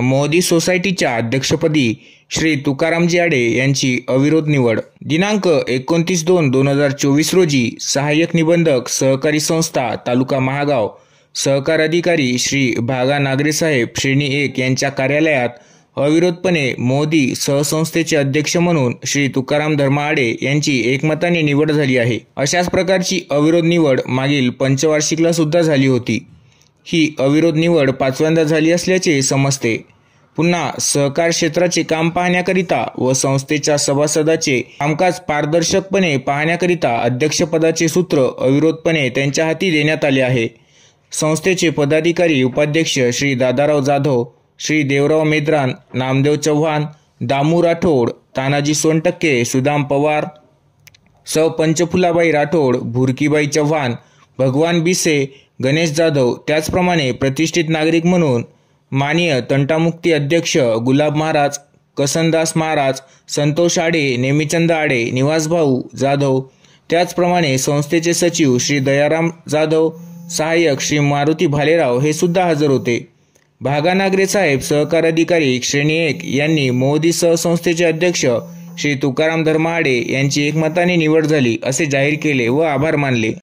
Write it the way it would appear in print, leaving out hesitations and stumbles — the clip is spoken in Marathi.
मोदी सोसायटीच्या अध्यक्षपदी श्री तुकारामजी आडे यांची अविरोध निवड। दिनांक 29/2/2024 रोजी सहाय्यक निबंधक सहकारी संस्था तालुका महागाव सहकार अधिकारी श्री भागा नागरे साहेब श्रेणी 1 यांच्या कार्यालयात अविरोधपणे मोदी सहसंस्थेचे अध्यक्ष म्हणून श्री तुकाराम धर्मा आडे यांची एकमताने निवड झाली आहे। अशाच प्रकारची अविरोध निवड मागील पंचवार्षिकला सुद्धा झाली होती। ही अविरोध निवड 5व्यांदा झाली असल्याचे समजते। पुन्हा सहकार क्षेत्राचे काम पाहण्याकरिता व संस्थेच्या सभासदाचे कामकाज पारदर्शकपणे पाहण्याकरिता अध्यक्षपदाचे सूत्र अविरोधपणे त्यांच्या हाती देण्यात आले आहे। संस्थेचे पदाधिकारी उपाध्यक्ष श्री दादाराव जाधव, श्री देवराव मेद्रान, नामदेव चव्हाण, दामू राठोड, तानाजी सोनटक्के, सुदाम पवार, सौ पंचफुलाबाई राठोड, भुरकीबाई चव्हाण, भगवान बिसे, गणेश जाधव, त्याचप्रमाणे प्रतिष्ठित नागरिक म्हणून माननीय तंटामुक्ती अध्यक्ष गुलाब महाराज, कसनदास महाराज, संतोष आडे, नेमीचंद आडे, निवासभाऊ जाधव, त्याचप्रमाणे संस्थेचे सचिव श्री दयाराम जाधव, सहाय्यक श्री मारुती भालेराव हे सुद्धा हजर होते। भागा नागरे साहेब सहकार अधिकारी श्रेणी 1 यांनी मोदी सहसंस्थेचे अध्यक्ष श्री तुकाराम धर्मा आडे यांची एकमताने निवड झाली असे जाहीर केले व आभार मानले।